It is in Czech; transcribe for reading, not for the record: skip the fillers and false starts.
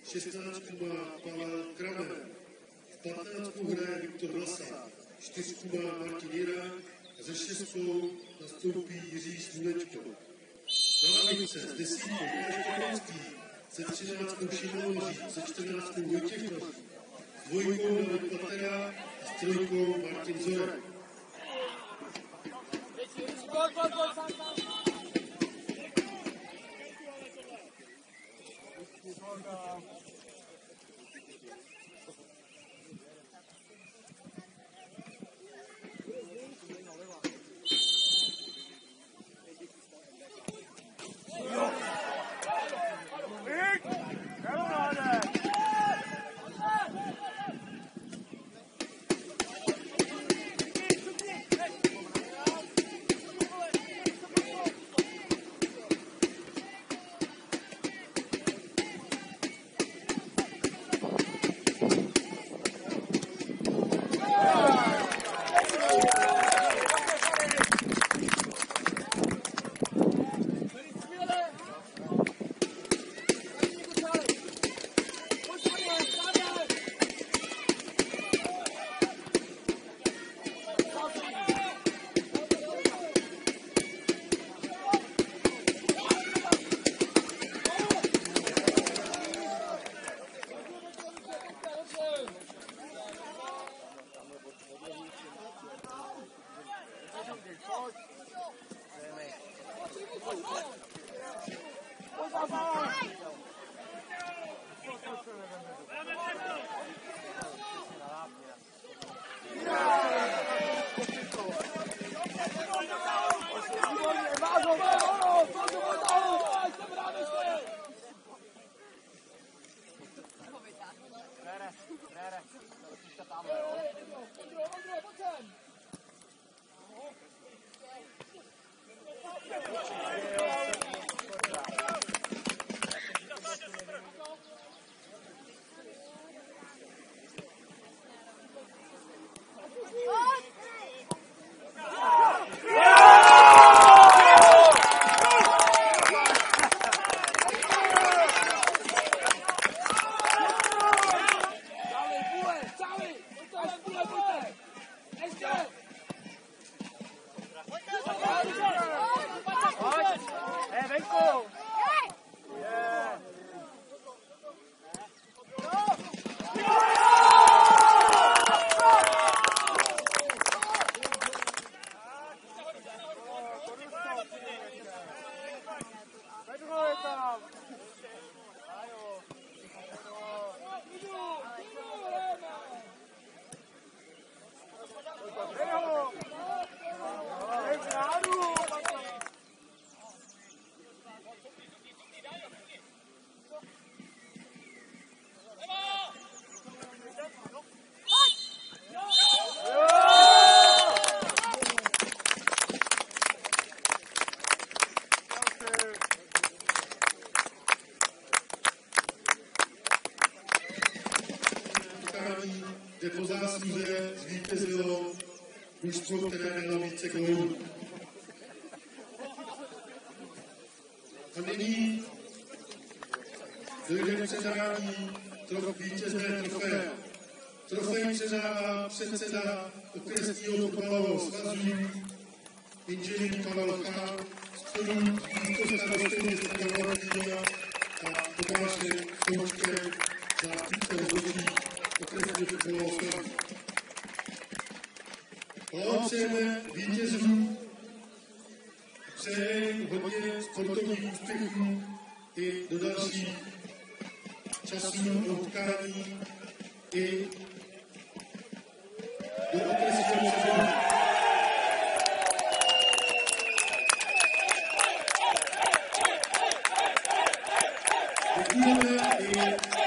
16 má Pavel Kramer, v 15 hraje Viktor Vlasák, 4 má Martin Jirák a ze 6 nastoupí Jiří Smulečko. Na lavice s 10 Štěpánský, se 13 Šimon Hoří, se 14 Vojtěch Nový, s 2 David Patera a s 3 Martin Zorek. Kde po zásluze zvítězilo mužstvo, které mělo více gólů. A nyní dojde k předání vítězné trofeje. Trofej předává předseda okresního fotbalového svazu inženýr Pavel Chán, spolu místostarosty města Nového a Tomášem Součkem, zástupce rozhodčí okresního fotbalového svazu. Blahopřejeme vítězům, přeje hodně sportovních úspěchů i do dalších časů utkání i do okresního svazu. Děkujeme i